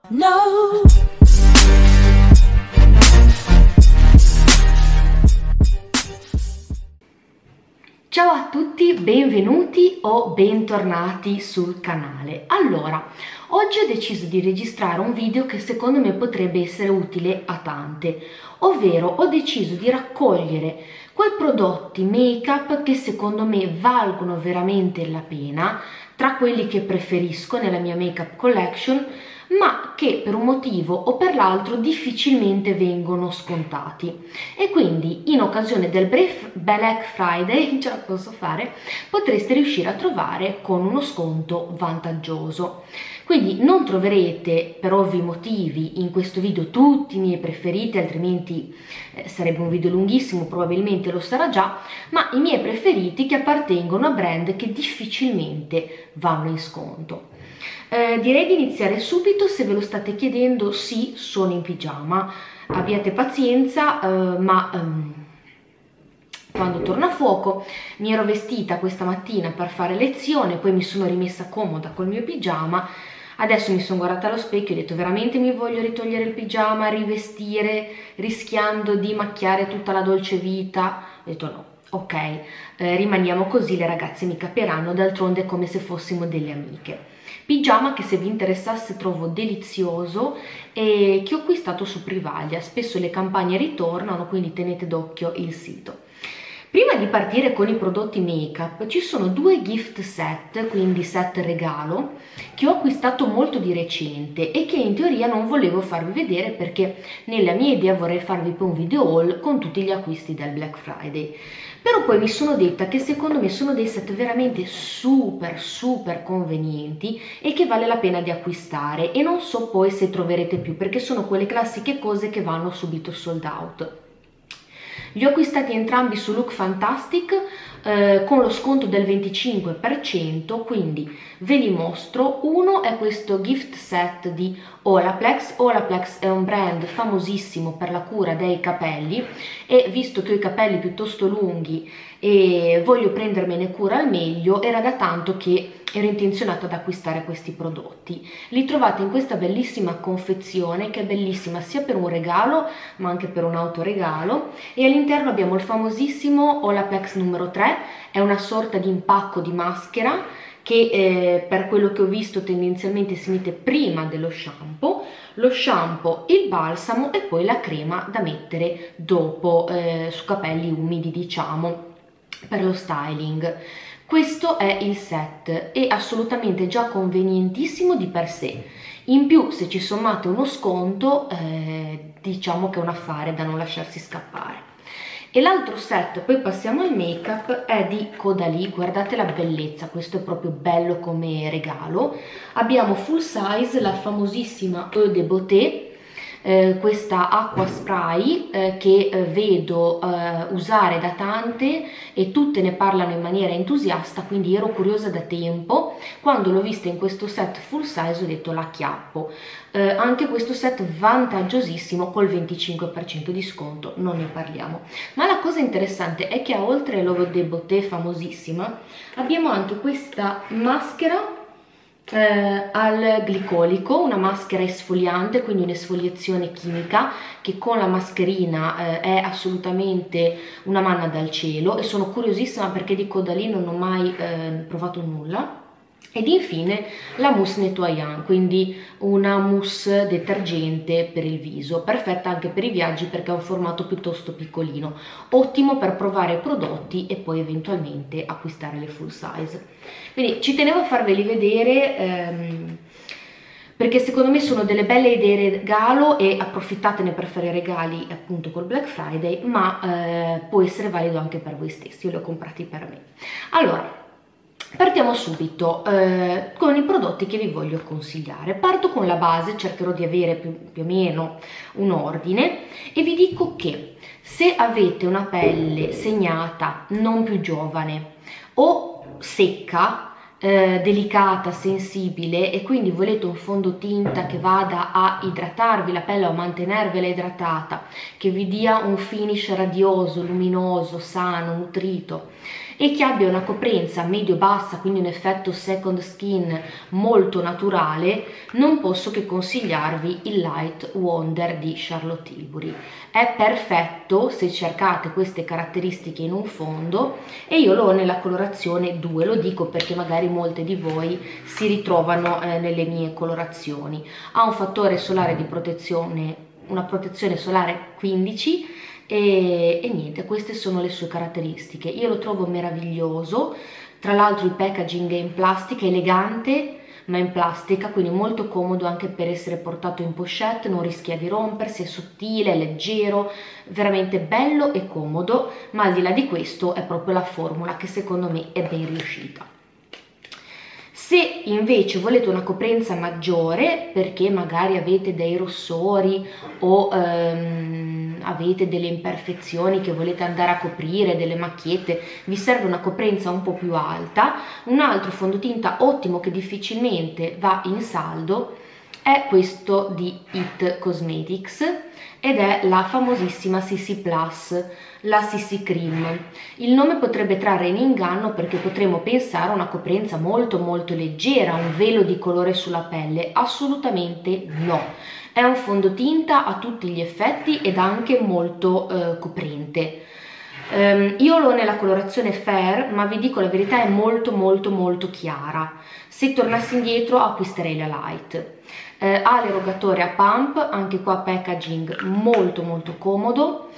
No. Ciao a tutti, benvenuti o bentornati sul canale. Allora, oggi ho deciso di registrare un video che secondo me potrebbe essere utile a tante, ovvero ho deciso di raccogliere quei prodotti make-up che secondo me valgono veramente la pena, tra quelli che preferisco nella mia make-up collection, ma che per un motivo o per l'altro difficilmente vengono scontati, e quindi in occasione del Black Friday, ce la posso fare, potreste riuscire a trovare con uno sconto vantaggioso. Quindi non troverete, per ovvi motivi, in questo video tutti i miei preferiti, altrimenti sarebbe un video lunghissimo, probabilmente lo sarà già, ma i miei preferiti che appartengono a brand che difficilmente vanno in sconto. Direi di iniziare subito. Se ve lo state chiedendo, sì, sono in pigiama, abbiate pazienza, quando torno a fuoco. Mi ero vestita questa mattina per fare lezione, poi mi sono rimessa comoda col mio pigiama. Adesso mi sono guardata allo specchio e ho detto: veramente mi voglio ritogliere il pigiama, rivestire, rischiando di macchiare tutta la dolce vita? Ho detto no, ok, rimaniamo così, le ragazze mi capiranno, d'altronde è come se fossimo delle amiche. Pigiama che, se vi interessasse, trovo delizioso e che ho acquistato su Privaglia. Spesso le campagne ritornano, quindi tenete d'occhio il sito. Prima di partire con i prodotti make-up, ci sono due gift set, quindi set regalo, che ho acquistato molto di recente e che in teoria non volevo farvi vedere perché nella mia idea vorrei farvi poi un video haul con tutti gli acquisti del Black Friday. Però poi mi sono detta che secondo me sono dei set veramente super convenienti e che vale la pena di acquistare, e non so poi se troverete più, perché sono quelle classiche cose che vanno subito sold out. Li ho acquistati entrambi su Look Fantastic con lo sconto del 25%, quindi ve li mostro. Uno è questo gift set di Olaplex. Olaplex è un brand famosissimo per la cura dei capelli, e visto che ho i capelli piuttosto lunghi e voglio prendermene cura al meglio, era da tanto che ero intenzionata ad acquistare questi prodotti. Li trovate in questa bellissima confezione, che è bellissima sia per un regalo ma anche per un autoregalo, e all'interno abbiamo il famosissimo Olaplex numero 3. È una sorta di impacco di maschera che per quello che ho visto tendenzialmente si mette prima dello shampoo, lo shampoo, il balsamo e poi la crema da mettere dopo su capelli umidi, diciamo, per lo styling. Questo è il set, è assolutamente già convenientissimo di per sé. In più, se ci sommate uno sconto, diciamo che è un affare da non lasciarsi scappare. E l'altro set, poi passiamo al make up, è di Caudalie. Guardate la bellezza, questo è proprio bello come regalo. Abbiamo full size la famosissima Eau de Beauté, questa acqua spray che vedo usare da tante e tutte ne parlano in maniera entusiasta, quindi ero curiosa da tempo. Quando l'ho vista in questo set full size ho detto la acchiappo. Anche questo set vantaggiosissimo col 25% di sconto, non ne parliamo. Ma la cosa interessante è che oltre all'Eau de Beauté famosissima abbiamo anche questa maschera al glicolico, una maschera esfoliante, quindi un'esfoliazione chimica che con la mascherina è assolutamente una manna dal cielo, e sono curiosissima perché di Caudalie non ho mai provato nulla. Ed infine la mousse nettoyant, quindi una mousse detergente per il viso, perfetta anche per i viaggi perché ha un formato piuttosto piccolino, ottimo per provare prodotti e poi eventualmente acquistare le full size. Quindi ci tenevo a farveli vedere perché secondo me sono delle belle idee regalo, e approfittatene per fare regali appunto col Black Friday, ma può essere valido anche per voi stessi. Io li ho comprati per me. Allora, partiamo subito con i prodotti che vi voglio consigliare. Parto con la base, cercherò di avere più o meno un ordine, e vi dico che se avete una pelle segnata, non più giovane, o secca, delicata, sensibile, e quindi volete un fondotinta che vada a idratarvi la pelle o a mantenervela idratata, che vi dia un finish radioso, luminoso, sano, nutrito, e che abbia una coprenza medio-bassa, quindi un effetto second skin molto naturale, non posso che consigliarvi il Light Wonder di Charlotte Tilbury. È perfetto se cercate queste caratteristiche in un fondo, e io lo ho nella colorazione 2, lo dico perché magari molte di voi si ritrovano nelle mie colorazioni. Ha un fattore solare di protezione, una protezione solare 15, e niente, queste sono le sue caratteristiche. Io lo trovo meraviglioso, tra l'altro il packaging è in plastica, elegante ma in plastica, quindi molto comodo anche per essere portato in pochette, non rischia di rompersi, è sottile, è leggero, veramente bello e comodo, ma al di là di questo è proprio la formula che secondo me è ben riuscita. Se invece volete una coprenza maggiore, perché magari avete dei rossori o avete delle imperfezioni che volete andare a coprire, delle macchiette, vi serve una coprenza un po' più alta, un altro fondotinta ottimo che difficilmente va in saldo è questo di It Cosmetics ed è la famosissima CC Plus, la CC Cream. Il nome potrebbe trarre in inganno perché potremmo pensare a una coprenza molto leggera, un velo di colore sulla pelle. Assolutamente no, è un fondotinta a tutti gli effetti ed anche molto coprente. Io l'ho nella colorazione Fair, ma vi dico la verità, è molto chiara. Se tornassi indietro acquisterei la Light. Ha l'erogatore a pump, anche qua packaging molto comodo,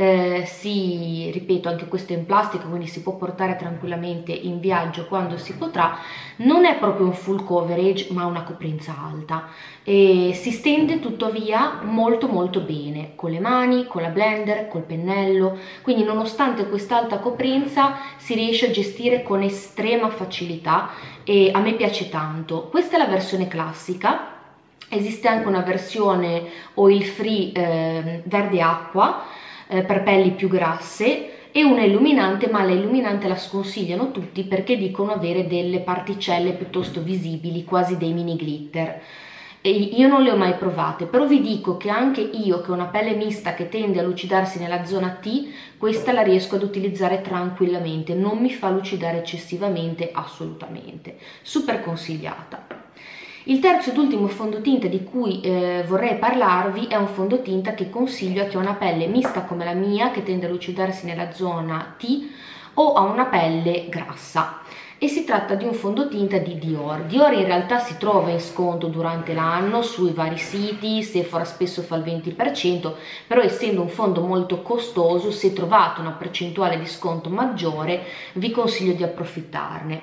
ripeto, anche questo è in plastica, quindi si può portare tranquillamente in viaggio quando si potrà. Non è proprio un full coverage ma una coprenza alta, e si stende tuttavia molto bene con le mani, con la blender, col pennello, quindi nonostante quest'alta coprenza si riesce a gestire con estrema facilità e a me piace tanto. Questa è la versione classica. Esiste anche una versione oil free verde acqua per pelli più grasse e una illuminante, ma la illuminante la sconsigliano tutti perché dicono avere delle particelle piuttosto visibili, quasi dei mini glitter. E io non le ho mai provate, però vi dico che anche io, che ho una pelle mista che tende a lucidarsi nella zona T, questa la riesco ad utilizzare tranquillamente, non mi fa lucidare eccessivamente assolutamente, super consigliata. Il terzo ed ultimo fondotinta di cui vorrei parlarvi è un fondotinta che consiglio a chi ha una pelle mista come la mia, che tende a lucidarsi nella zona T, o ha una pelle grassa. E si tratta di un fondotinta di Dior. Dior in realtà si trova in sconto durante l'anno sui vari siti, Sephora spesso fa il 20%, però essendo un fondo molto costoso, se trovate una percentuale di sconto maggiore vi consiglio di approfittarne.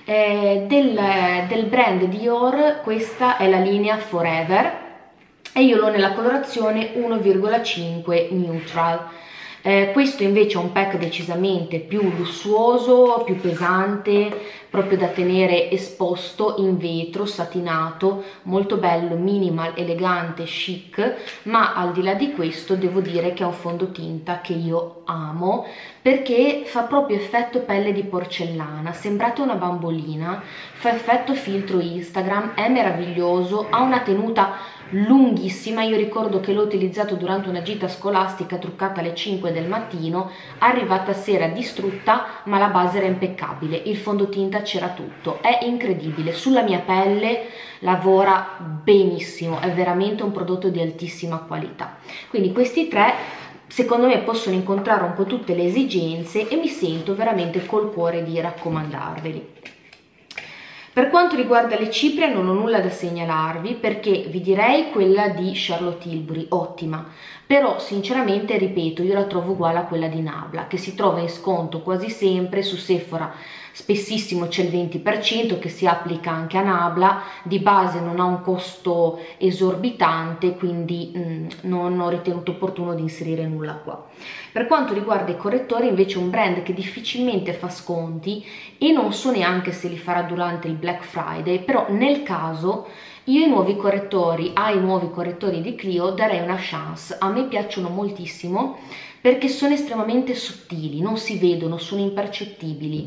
Del brand Dior questa è la linea Forever e io l'ho nella colorazione 1,5 Neutral. Questo invece è un pack decisamente più lussuoso, più pesante, proprio da tenere esposto, in vetro, satinato, molto bello, minimal, elegante, chic, ma al di là di questo devo dire che è un fondotinta che io amo perché fa proprio effetto pelle di porcellana, sembrate una bambolina, fa effetto filtro Instagram, è meraviglioso, ha una tenuta lunghissima. Io ricordo che l'ho utilizzato durante una gita scolastica truccata alle 5 del mattino, arrivata a sera distrutta, ma la base era impeccabile, il fondotinta c'era tutto, è incredibile, sulla mia pelle lavora benissimo, è veramente un prodotto di altissima qualità. Quindi questi tre secondo me possono incontrare un po' tutte le esigenze e mi sento veramente col cuore di raccomandarveli. Per quanto riguarda le cipria non ho nulla da segnalarvi perché vi direi quella di Charlotte Tilbury, ottima, però sinceramente ripeto io la trovo uguale a quella di Nabla che si trova in sconto quasi sempre su Sephora, spessissimo c'è il 20% che si applica anche a Nabla, di base non ha un costo esorbitante quindi non ho ritenuto opportuno di inserire nulla qua. Per quanto riguarda i correttori invece un brand che difficilmente fa sconti e non so neanche se li farà durante il Black Friday, però nel caso io ai nuovi correttori di Clio darei una chance. A me piacciono moltissimo perché sono estremamente sottili, non si vedono, sono impercettibili.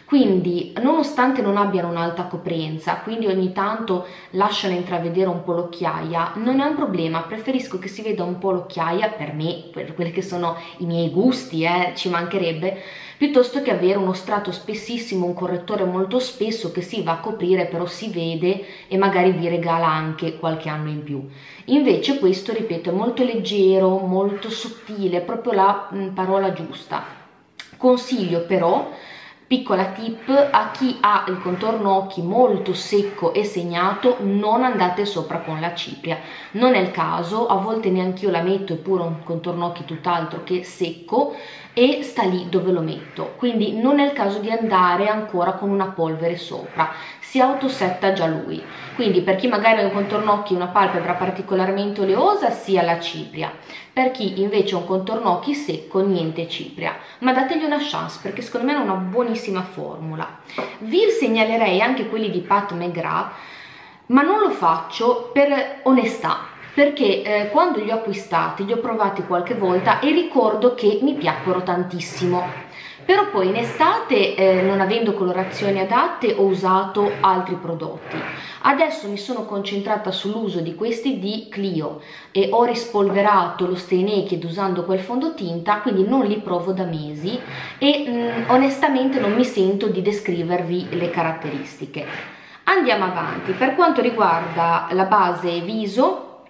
quindi nonostante non abbiano un'alta coprenza, quindi ogni tanto lasciano intravedere un po' l'occhiaia, non è un problema, preferisco che si veda un po' l'occhiaia, per me, per quelli che sono i miei gusti, ci mancherebbe, piuttosto che avere uno strato spessissimo, un correttore molto spesso che si va a coprire però si vede e magari vi regala anche qualche anno in più. Invece questo, ripeto, è molto leggero, molto sottile, proprio la parola giusta. Consiglio però, piccola tip, a chi ha il contorno occhi molto secco e segnato, non andate sopra con la cipria, non è il caso, a volte neanch'io la metto, eppure un contorno occhi tutt'altro che secco e sta lì dove lo metto, quindi non è il caso di andare ancora con una polvere sopra, si autosetta già lui. Quindi per chi magari ha un contorno occhi e una palpebra particolarmente oleosa, sia la cipria, per chi invece ha un contorno occhi secco, niente cipria, ma dategli una chance perché secondo me è una buonissima formula. Vi segnalerei anche quelli di Pat McGrath, ma non lo faccio per onestà, perché quando li ho acquistati li ho provati qualche volta e ricordo che mi piacquero tantissimo. Però poi in estate, non avendo colorazioni adatte, ho usato altri prodotti. Adesso mi sono concentrata sull'uso di questi di Clio e ho rispolverato lo Stay Naked usando quel fondotinta, quindi non li provo da mesi e onestamente non mi sento di descrivervi le caratteristiche. Andiamo avanti. Per quanto riguarda la base viso,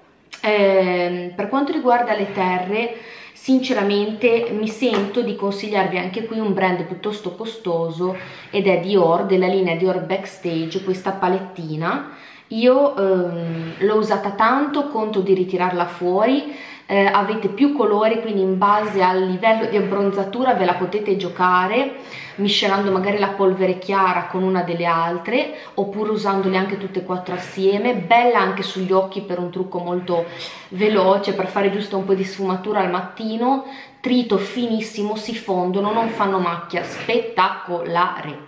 per quanto riguarda le terre, sinceramente mi sento di consigliarvi anche qui un brand piuttosto costoso ed è Dior, della linea Dior Backstage, questa palettina. Io l'ho usata tanto, conto di ritirarla fuori. Avete più colori, quindi in base al livello di abbronzatura ve la potete giocare miscelando magari la polvere chiara con una delle altre oppure usandole anche tutte e quattro assieme. Bella anche sugli occhi per un trucco molto veloce, per fare giusto un po' di sfumatura al mattino. Trito finissimo, si fondono, non fanno macchia, spettacolare.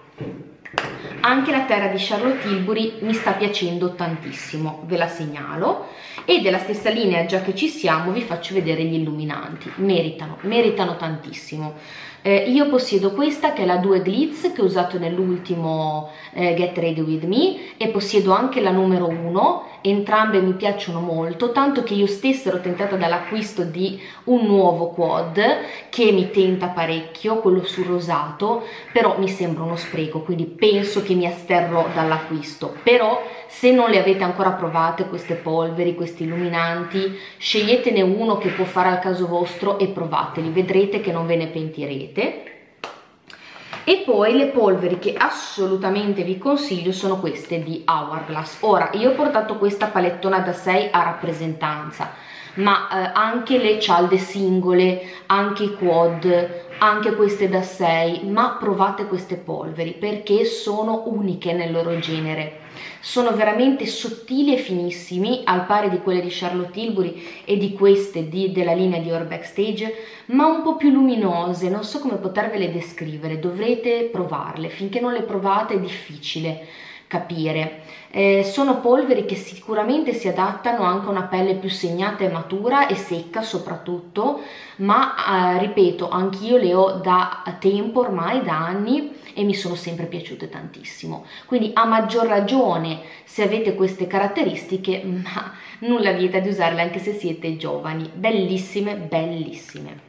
Anche la terra di Charlotte Tilbury mi sta piacendo tantissimo, ve la segnalo. E della stessa linea, già che ci siamo, vi faccio vedere gli illuminanti. Meritano tantissimo. Io possiedo questa che è la 2 Glitz che ho usato nell'ultimo Get Ready With Me e possiedo anche la numero 1, entrambe mi piacciono molto, tanto che io stessa ero tentata dall'acquisto di un nuovo quad che mi tenta parecchio, quello sul rosato, però mi sembra uno spreco, quindi penso che mi asterrò dall'acquisto. Però se non le avete ancora provate queste polveri, questi illuminanti, sceglietene uno che può fare al caso vostro e provateli, vedrete che non ve ne pentirete. E poi le polveri che assolutamente vi consiglio sono queste di Hourglass. Ora, io ho portato questa palettona da 6 a rappresentanza, ma anche le cialde singole, anche i quad, anche queste da 6, ma provate queste polveri perché sono uniche nel loro genere. Sono veramente sottili e finissimi, al pari di quelle di Charlotte Tilbury e di queste della linea Dior Backstage, ma un po' più luminose, non so come potervele descrivere, dovrete provarle, finché non le provate è difficile capire. Sono polveri che sicuramente si adattano anche a una pelle più segnata e matura e secca soprattutto, ma ripeto, anch'io le ho da tempo, ormai da anni, e mi sono sempre piaciute tantissimo, quindi a maggior ragione se avete queste caratteristiche, ma nulla vieta di usarle anche se siete giovani. Bellissime, bellissime.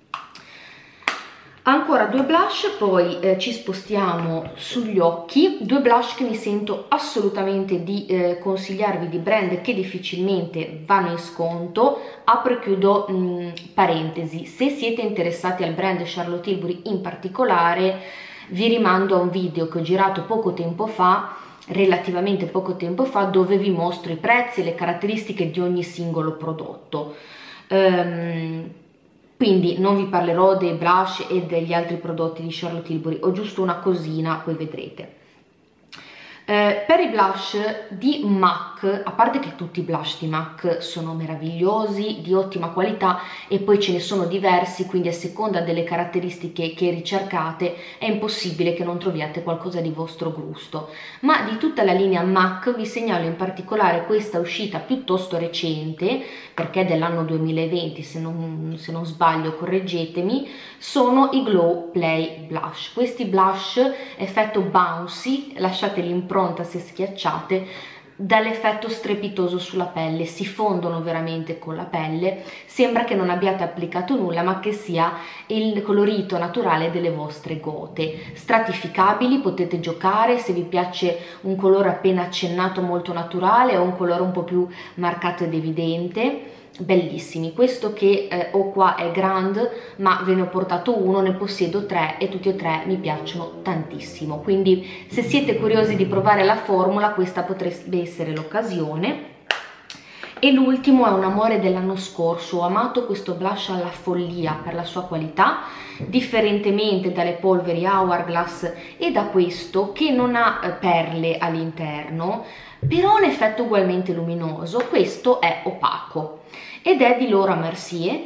Ancora due blush, poi ci spostiamo sugli occhi. Due blush che mi sento assolutamente di consigliarvi, di brand che difficilmente vanno in sconto. Apro e chiudo parentesi, se siete interessati al brand Charlotte Tilbury in particolare, vi rimando a un video che ho girato poco tempo fa, relativamente poco tempo fa, dove vi mostro i prezzi e le caratteristiche di ogni singolo prodotto. Quindi non vi parlerò dei blush e degli altri prodotti di Charlotte Tilbury, ho giusto una cosina, poi vedrete. Per i blush di MAC, a parte che tutti i blush di MAC sono meravigliosi, di ottima qualità, e poi ce ne sono diversi, quindi a seconda delle caratteristiche che ricercate è impossibile che non troviate qualcosa di vostro gusto, ma di tutta la linea MAC vi segnalo in particolare questa uscita piuttosto recente, perché è dell'anno 2020 se non sbaglio, correggetemi, sono i Glow Play Blush. Questi blush effetto bouncy, lasciate l'impronta se schiacciate, dall'effetto strepitoso sulla pelle, si fondono veramente con la pelle, sembra che non abbiate applicato nulla ma che sia il colorito naturale delle vostre gote. Stratificabili, potete giocare se vi piace un colore appena accennato molto naturale o un colore un po' più marcato ed evidente. Bellissimi. Questo che ho qua è Grand, ma ve ne ho portato uno, ne possiedo 3 e tutti e 3 mi piacciono tantissimo, quindi se siete curiosi di provare la formula questa potrebbe essere l'occasione. E l'ultimo è un amore dell'anno scorso, ho amato questo blush alla follia per la sua qualità, differentemente dalle polveri Hourglass e da questo che non ha perle all'interno, però ha un effetto ugualmente luminoso. Questo è opaco ed è di Laura Mercier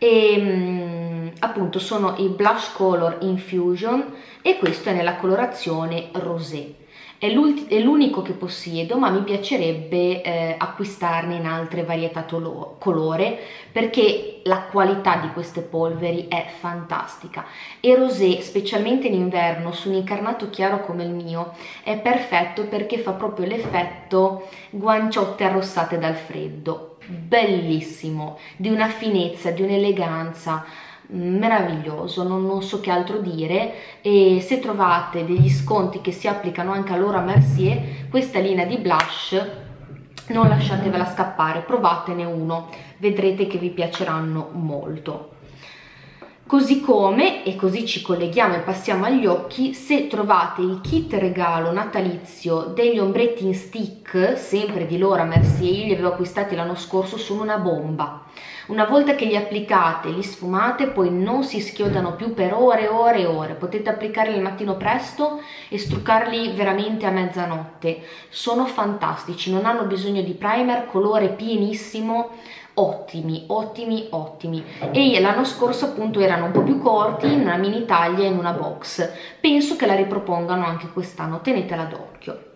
e appunto sono i Blush Color Infusion e questo è nella colorazione rosé. È l'unico che possiedo, ma mi piacerebbe acquistarne in altre varietà colore, perché la qualità di queste polveri è fantastica e rosé, specialmente in inverno su un incarnato chiaro come il mio, è perfetto perché fa proprio l'effetto guanciotte arrossate dal freddo. Bellissimo, di una finezza, di un'eleganza, meraviglioso, non so che altro dire. E se trovate degli sconti che si applicano anche a Laura Mercier, questa linea di blush non lasciatevela scappare, provatene uno, vedrete che vi piaceranno molto. Così come, e così ci colleghiamo e passiamo agli occhi, se trovate il kit regalo natalizio degli ombretti in stick, sempre di Laura Mercier, io li avevo acquistati l'anno scorso, sono una bomba. Una volta che li applicate, li sfumate, poi non si schiodano più per ore e ore e ore. Potete applicarli al mattino presto e struccarli veramente a mezzanotte. Sono fantastici, non hanno bisogno di primer, colore pienissimo, ottimi, ottimi, ottimi. E l'anno scorso appunto erano un po' più corti, in una mini taglia e in una box. Penso che la ripropongano anche quest'anno, tenetela d'occhio.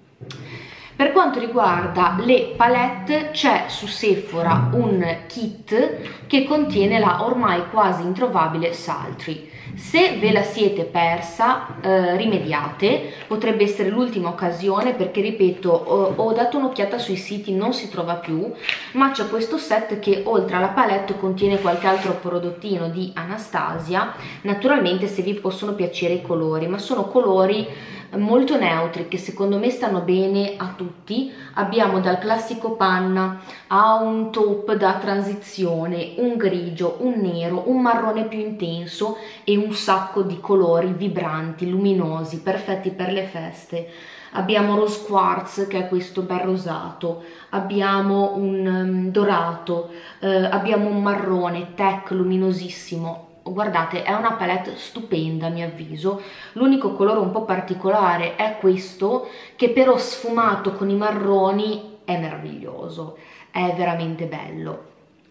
Per quanto riguarda le palette, c'è su Sephora un kit che contiene la ormai quasi introvabile Sultry. Se ve la siete persa, rimediate, potrebbe essere l'ultima occasione perché, ripeto, ho dato un'occhiata sui siti, non si trova più, ma c'è questo set che oltre alla palette contiene qualche altro prodottino di Anastasia, naturalmente se vi possono piacere i colori, ma sono colori molto neutri che secondo me stanno bene a tutti. Abbiamo dal classico panna a un taupe da transizione, un grigio, un nero, un marrone più intenso e un sacco di colori vibranti, luminosi, perfetti per le feste. Abbiamo rose quartz che è questo bel rosato, abbiamo un dorato, abbiamo un marrone tech luminosissimo. Guardate, è una palette stupenda a mio avviso. L'unico colore un po' particolare è questo, che però sfumato con i marroni è meraviglioso, è veramente bello.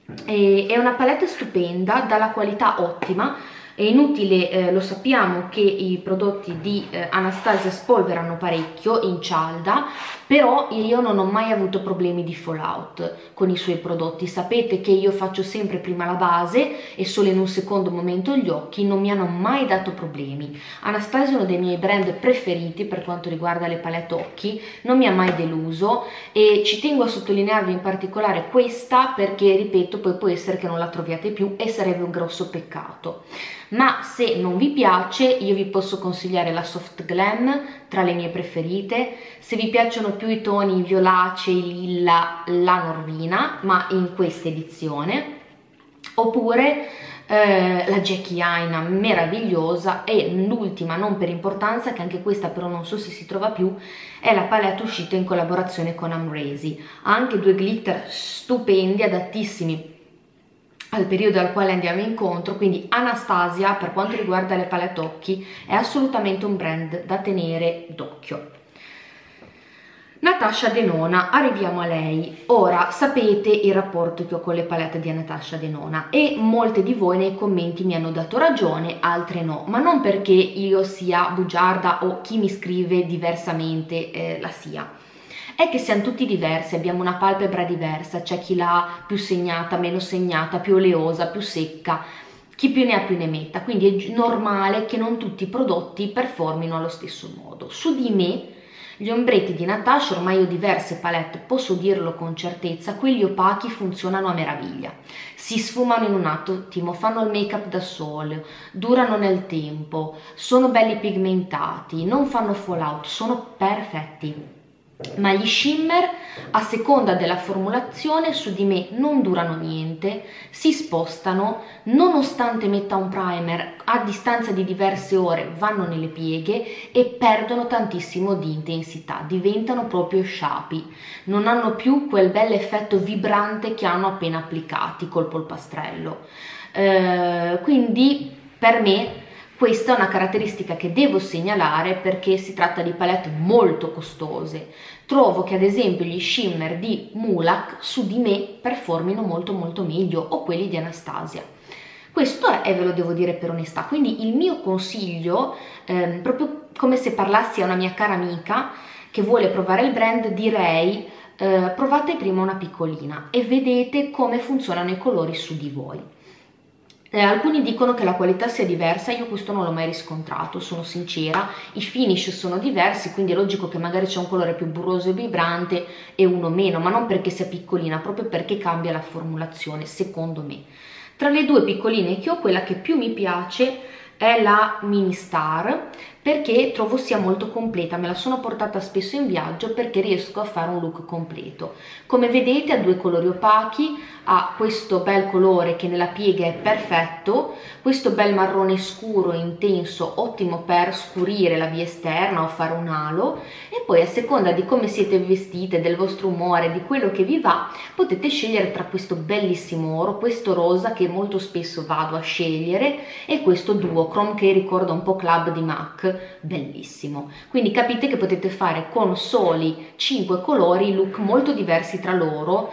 È una palette stupenda, dalla qualità ottima. È inutile, lo sappiamo che i prodotti di Anastasia spolverano parecchio in cialda, però io non ho mai avuto problemi di fallout con i suoi prodotti. Sapete che io faccio sempre prima la base e solo in un secondo momento gli occhi, non mi hanno mai dato problemi. Anastasia è uno dei miei brand preferiti per quanto riguarda le palette occhi, non mi ha mai deluso e ci tengo a sottolinearvi in particolare questa perché, ripeto, poi può essere che non la troviate più e sarebbe un grosso peccato. Ma se non vi piace, io vi posso consigliare la Soft Glam, tra le mie preferite. Se vi piacciono più i toni violacei, lilla, la Norvina, ma in questa edizione, oppure la Jackie Aina, meravigliosa. E l'ultima, non per importanza, che anche questa però non so se si trova più, è la palette uscita in collaborazione con Amrezy. Ha anche due glitter stupendi, adattissimi al periodo al quale andiamo incontro, quindi Anastasia per quanto riguarda le palette occhi è assolutamente un brand da tenere d'occhio. Natasha Denona, arriviamo a lei. Ora sapete il rapporto che ho con le palette di Natasha Denona e molte di voi nei commenti mi hanno dato ragione, altre no, ma non perché io sia bugiarda o chi mi scrive diversamente la sia. È che siamo tutti diversi, abbiamo una palpebra diversa, c'è chi l'ha più segnata, meno segnata, più oleosa, più secca, chi più ne ha più ne metta, quindi è normale che non tutti i prodotti performino allo stesso modo. Su di me gli ombretti di Natasha, ormai ho diverse palette, posso dirlo con certezza, quelli opachi funzionano a meraviglia, si sfumano in un attimo, fanno il make up da sole, durano nel tempo, sono belli pigmentati, non fanno fallout, sono perfetti. Ma gli shimmer, a seconda della formulazione, su di me non durano niente, si spostano, nonostante metta un primer, a distanza di diverse ore vanno nelle pieghe e perdono tantissimo di intensità, diventano proprio sciapi, non hanno più quel bel effetto vibrante che hanno appena applicati col polpastrello. Quindi per me questa è una caratteristica che devo segnalare perché si tratta di palette molto costose. Trovo che ad esempio gli shimmer di Mulac su di me performino molto meglio, o quelli di Anastasia. Questo è, ve lo devo dire per onestà, quindi il mio consiglio, proprio come se parlassi a una mia cara amica che vuole provare il brand, direi provate prima una piccolina e vedete come funzionano i colori su di voi. Alcuni dicono che la qualità sia diversa, io questo non l'ho mai riscontrato, sono sincera, i finish sono diversi, quindi è logico che magari c'è un colore più burroso e vibrante e uno meno, ma non perché sia piccolina, proprio perché cambia la formulazione, secondo me. Tra le due piccoline che ho, quella che più mi piace è la Mini Star, perché trovo sia molto completa, me la sono portata spesso in viaggio perché riesco a fare un look completo. Come vedete ha due colori opachi, ha questo bel colore che nella piega è perfetto, questo bel marrone scuro intenso, ottimo per scurire la via esterna o fare un halo, e poi a seconda di come siete vestite, del vostro umore, di quello che vi va, potete scegliere tra questo bellissimo oro, questo rosa che molto spesso vado a scegliere, e questo duochrome che ricorda un po' Club di MAC, bellissimo. Quindi capite che potete fare con soli 5 colori look molto diversi tra loro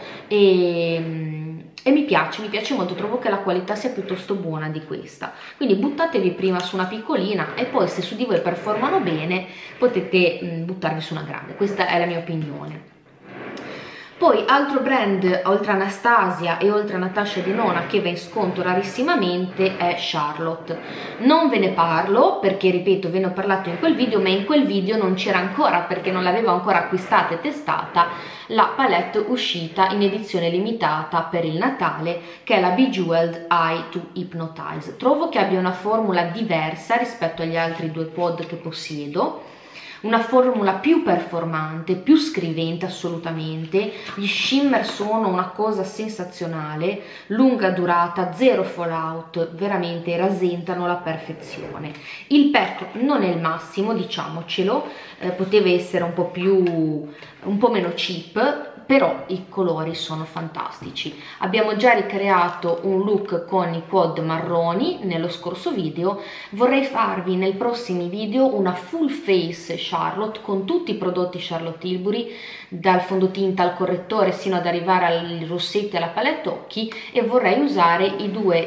e mi piace molto, trovo che la qualità sia piuttosto buona di questa, quindi buttatevi prima su una piccolina e poi se su di voi performano bene potete buttarvi su una grande, questa è la mia opinione. Poi altro brand oltre a Anastasia e oltre a Natasha Denona che va in sconto rarissimamente è Charlotte. Non ve ne parlo perché, ripeto, ve ne ho parlato in quel video, ma in quel video non c'era ancora, perché non l'avevo ancora acquistata e testata, la palette uscita in edizione limitata per il Natale, che è la Bejeweled Eye to Hypnotize. Trovo che abbia una formula diversa rispetto agli altri due pod che possiedo, una formula più performante, più scrivente assolutamente, gli shimmer sono una cosa sensazionale, lunga durata, zero fallout, veramente rasentano la perfezione. Il pack non è il massimo, diciamocelo, poteva essere un po' meno cheap, però i colori sono fantastici. Abbiamo già ricreato un look con i quad marroni nello scorso video, vorrei farvi nei prossimi video una full face Charlotte con tutti i prodotti Charlotte Tilbury, dal fondotinta al correttore sino ad arrivare ai rossetti e alla palette occhi, e vorrei usare i due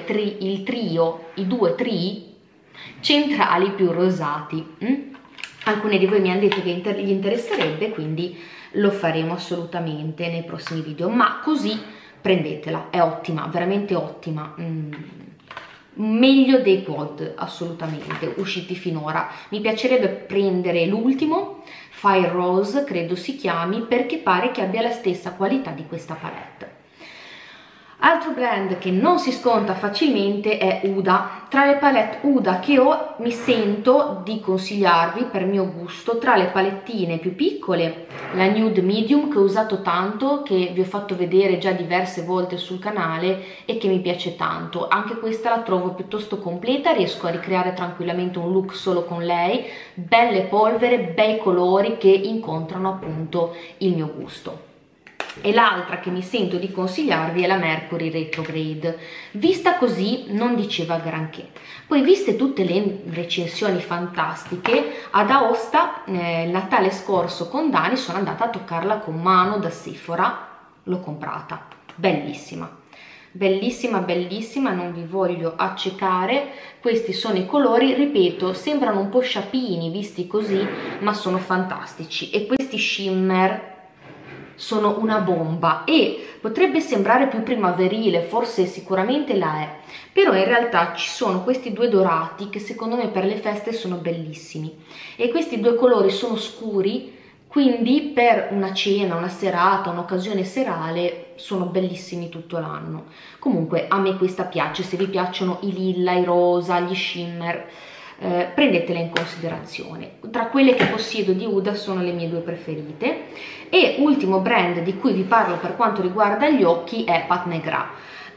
trii centrali più rosati. Alcuni di voi mi hanno detto che gli interesserebbe, quindi lo faremo assolutamente nei prossimi video, ma così prendetela, è ottima, veramente ottima, meglio dei quad assolutamente usciti finora. Mi piacerebbe prendere l'ultimo, Fire Rose credo si chiami, perché pare che abbia la stessa qualità di questa palette. Altro brand che non si sconta facilmente è Huda. Tra le palette Huda che ho mi sento di consigliarvi, per mio gusto, tra le palettine più piccole, la Nude Medium che ho usato tanto, che vi ho fatto vedere già diverse volte sul canale e che mi piace tanto. Anche questa la trovo piuttosto completa, riesco a ricreare tranquillamente un look solo con lei, belle polvere, bei colori che incontrano appunto il mio gusto. E l'altra che mi sento di consigliarvi è la Mercury Retrograde. Vista così non diceva granché, poi viste tutte le recensioni fantastiche, ad Aosta il Natale scorso con Dani sono andata a toccarla con mano da Sephora, l'ho comprata, bellissima, bellissima, bellissima, non vi voglio accecare. Questi sono i colori, ripeto, sembrano un po' sciapini visti così, ma sono fantastici, e questi shimmer sono una bomba, e potrebbe sembrare più primaverile, forse sicuramente la è, però in realtà ci sono questi due dorati che secondo me per le feste sono bellissimi, e questi due colori sono scuri, quindi per una cena, una serata, un'occasione serale sono bellissimi tutto l'anno. Comunque a me questa piace, se vi piacciono i lilla, i rosa, gli shimmer, prendetele in considerazione. Tra quelle che possiedo di Huda sono le mie due preferite. E ultimo brand di cui vi parlo per quanto riguarda gli occhi è Pat McGrath.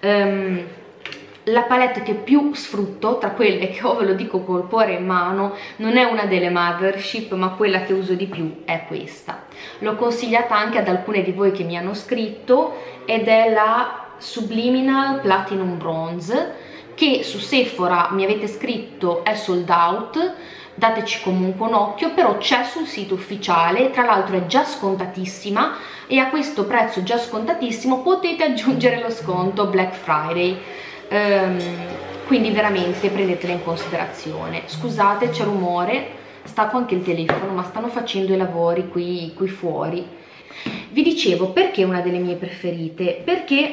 La palette che più sfrutto tra quelle che ho, ve lo dico col cuore in mano, non è una delle Mothership, ma quella che uso di più è questa. L'ho consigliata anche ad alcune di voi che mi hanno scritto, ed è la Subliminal Platinum Bronze, che su Sephora mi avete scritto è sold out, dateci comunque un occhio, però c'è sul sito ufficiale, tra l'altro è già scontatissima, e a questo prezzo già scontatissimo potete aggiungere lo sconto Black Friday. Quindi veramente prendetela in considerazione. Scusate, c'è rumore, stacco anche il telefono, ma stanno facendo i lavori qui fuori. Vi dicevo perché è una delle mie preferite, perché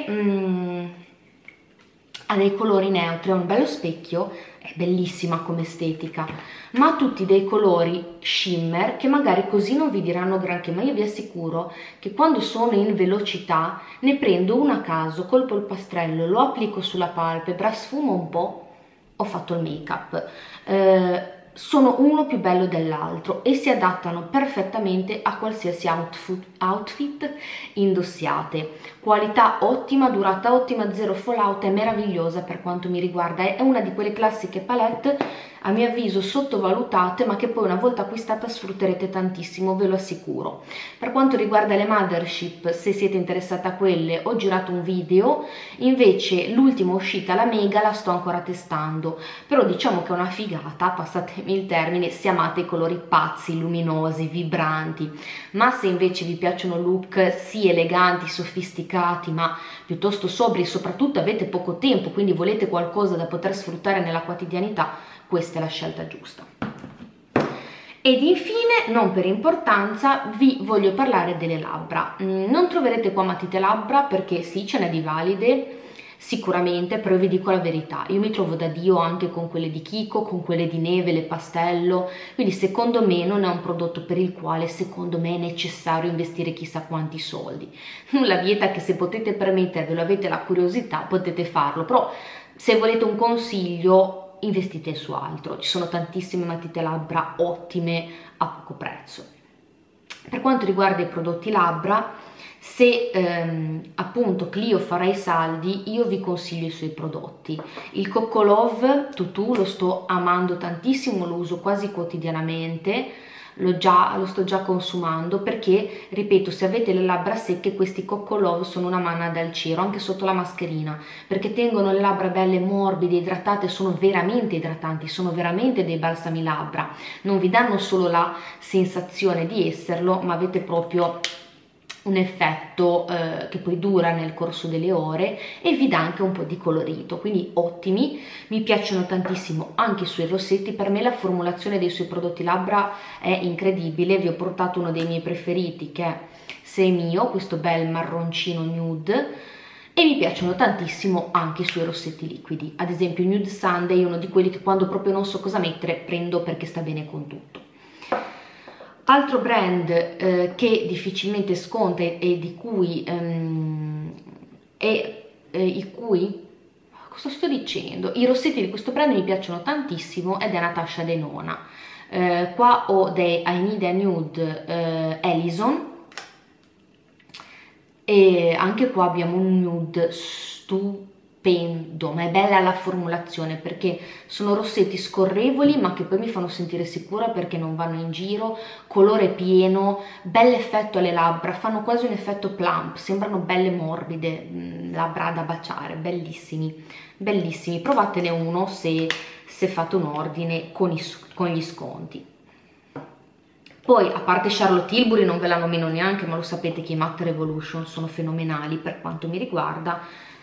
ha dei colori neutri, ha un bello specchio, è bellissima come estetica, ma ha tutti dei colori shimmer che magari così non vi diranno granché, ma io vi assicuro che quando sono in velocità ne prendo uno a caso, colpo il pastrello, lo applico sulla palpebra, sfumo un po', ho fatto il make up. Sono uno più bello dell'altro e si adattano perfettamente a qualsiasi outfit indossiate. Qualità ottima, durata ottima, zero fallout, è meravigliosa per quanto mi riguarda. È una di quelle classiche palette a mio avviso sottovalutate, ma che poi una volta acquistata sfrutterete tantissimo, ve lo assicuro. Per quanto riguarda le Mothership, se siete interessati a quelle, ho girato un video, invece l'ultima uscita, la Mega, la sto ancora testando, però diciamo che è una figata, passatemi il termine, se amate i colori pazzi, luminosi, vibranti. Ma se invece vi piacciono look sì eleganti, sofisticati, ma piuttosto sobri, e soprattutto avete poco tempo, quindi volete qualcosa da poter sfruttare nella quotidianità, questa è la scelta giusta. Ed infine, non per importanza, vi voglio parlare delle labbra. Non troverete qua matite labbra, perché sì, ce n'è di valide sicuramente, però vi dico la verità, io mi trovo da Dio anche con quelle di Kiko, con quelle di Neve, le Pastello, quindi secondo me non è un prodotto per il quale secondo me è necessario investire chissà quanti soldi. Nulla vieta che se potete permettervelo, avete la curiosità, potete farlo, però se volete un consiglio investite su altro, ci sono tantissime matite labbra ottime a poco prezzo. Per quanto riguarda i prodotti labbra, se appunto Clio farà i saldi, io vi consiglio i suoi prodotti. Il Coco Love Tutu lo sto amando tantissimo, lo uso quasi quotidianamente, lo sto già consumando, perché ripeto, se avete le labbra secche questi Coco Love sono una manna dal cielo, anche sotto la mascherina, perché tengono le labbra belle morbide, idratate, sono veramente idratanti, sono veramente dei balsami labbra, non vi danno solo la sensazione di esserlo, ma avete proprio un effetto che poi dura nel corso delle ore e vi dà anche un po' di colorito, quindi ottimi. Mi piacciono tantissimo anche i suoi rossetti, per me la formulazione dei suoi prodotti labbra è incredibile. Vi ho portato uno dei miei preferiti che è Sei Mio, questo bel marroncino nude, e mi piacciono tantissimo anche i suoi rossetti liquidi, ad esempio Nude Sunday è uno di quelli che quando proprio non so cosa mettere prendo, perché sta bene con tutto. Altro brand che difficilmente sconta e di cui, cosa sto dicendo? I rossetti di questo brand mi piacciono tantissimo ed è Natasha Denona. Qua ho dei I Need a Nude Ellison, e anche qua abbiamo un nude stupendo, stupendo, ma è bella la formulazione perché sono rossetti scorrevoli ma che poi mi fanno sentire sicura perché non vanno in giro, colore pieno, bell'effetto alle labbra, fanno quasi un effetto plump, sembrano belle morbide, labbra da baciare, bellissimi, bellissimi. Provatene uno se fate un ordine con gli sconti. Poi, a parte Charlotte Tilbury, non ve la nomino neanche, ma lo sapete che i Matte Revolution sono fenomenali per quanto mi riguarda.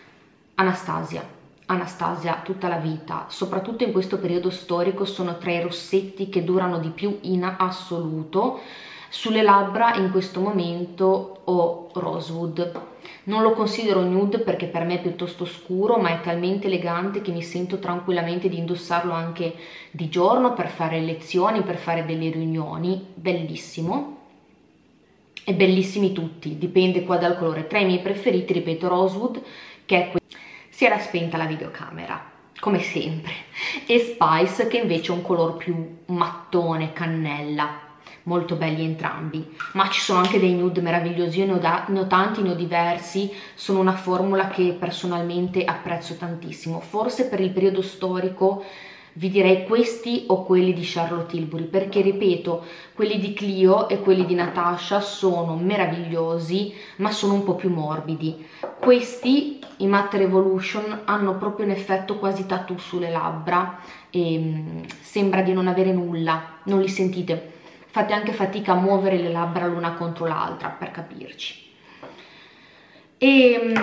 Anastasia tutta la vita, soprattutto in questo periodo storico, sono tra i rossetti che durano di più in assoluto. Sulle labbra in questo momento ho Rosewood. Non lo considero nude perché per me è piuttosto scuro, ma è talmente elegante che mi sento tranquillamente di indossarlo anche di giorno per fare lezioni, per fare delle riunioni. Bellissimo. E bellissimi tutti, dipende qua dal colore. Tra i miei preferiti, ripeto, Rosewood, che è questo. Si era spenta la videocamera, come sempre, e Spice, che invece è un color più mattone, cannella. Molto belli entrambi, ma ci sono anche dei nude meravigliosi, io ne ho tanti, ne ho diversi, sono una formula che personalmente apprezzo tantissimo. Forse per il periodo storico vi direi questi o quelli di Charlotte Tilbury, perché ripeto, quelli di Clio e quelli di Natasha sono meravigliosi, ma sono un po' più morbidi. Questi, i Matte Revolution, hanno proprio un effetto quasi tattoo sulle labbra e sembra di non avere nulla, non li sentite. Fate anche fatica a muovere le labbra l'una contro l'altra, per capirci. E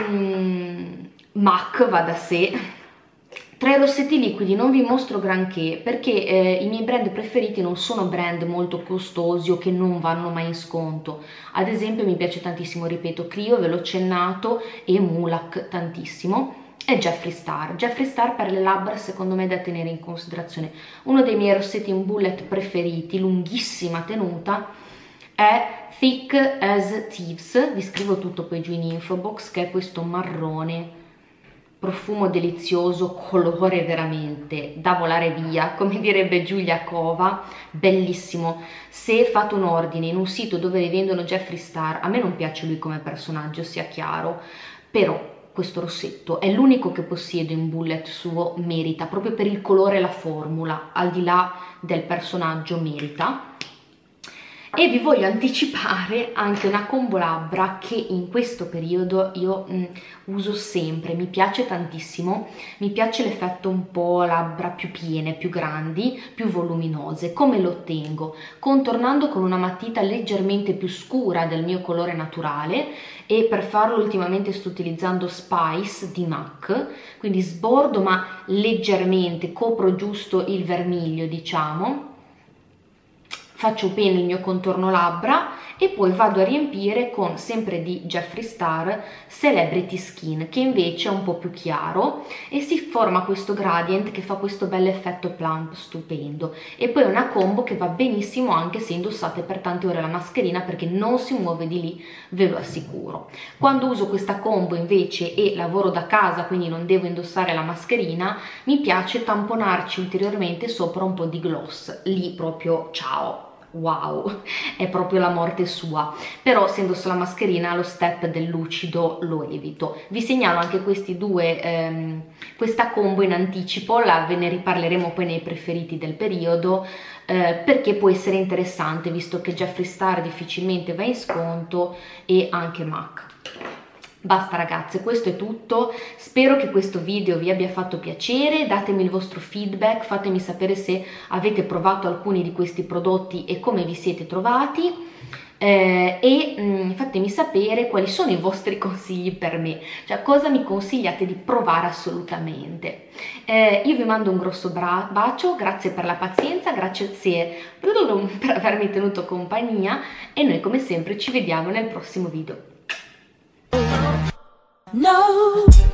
MAC va da sé. Tra i rossetti liquidi non vi mostro granché perché i miei brand preferiti non sono brand molto costosi o che non vanno mai in sconto. Ad esempio mi piace tantissimo, ripeto, Clio, ve l'ho accennato, e Mulac tantissimo. E Jeffree Star. Jeffree Star per le labbra secondo me è da tenere in considerazione. Uno dei miei rossetti in bullet preferiti, lunghissima tenuta, è Thick as Thieves, vi scrivo tutto poi giù in info box, che è questo marrone, profumo delizioso, colore veramente da volare via, come direbbe Giulia Cova, bellissimo. Se fate un ordine in un sito dove vendono Jeffree Star, a me non piace lui come personaggio, sia chiaro, però questo rossetto è l'unico che possiedo in bullet suo, merita, proprio per il colore e la formula, al di là del personaggio merita. E vi voglio anticipare anche una combo labbra che in questo periodo io uso sempre, mi piace tantissimo, mi piace l'effetto un po' labbra più piene, più grandi, più voluminose. Come lo ottengo? Contornando con una matita leggermente più scura del mio colore naturale, e per farlo ultimamente sto utilizzando Spice di MAC, quindi sbordo ma leggermente, copro giusto il vermiglio, diciamo, faccio bene il mio contorno labbra e poi vado a riempire con, sempre di Jeffree Star, Celebrity Skin, che invece è un po' più chiaro e si forma questo gradient che fa questo bel effetto plump stupendo. E poi una combo che va benissimo anche se indossate per tante ore la mascherina, perché non si muove di lì, ve lo assicuro. Quando uso questa combo invece e lavoro da casa, quindi non devo indossare la mascherina, mi piace tamponarci ulteriormente sopra un po' di gloss, lì proprio ciao. Wow, è proprio la morte sua. Però se indosso la mascherina lo step del lucido lo evito. Vi segnalo anche questi due, questa combo in anticipo, ve ne riparleremo poi nei preferiti del periodo, perché può essere interessante visto che Jeffree Star difficilmente va in sconto e anche MAC. Basta ragazze, questo è tutto, spero che questo video vi abbia fatto piacere, datemi il vostro feedback, fatemi sapere se avete provato alcuni di questi prodotti e come vi siete trovati, e fatemi sapere quali sono i vostri consigli per me, cioè cosa mi consigliate di provare assolutamente. Io vi mando un grosso bacio, grazie per la pazienza, grazie per avermi tenuto compagnia e noi come sempre ci vediamo nel prossimo video. No.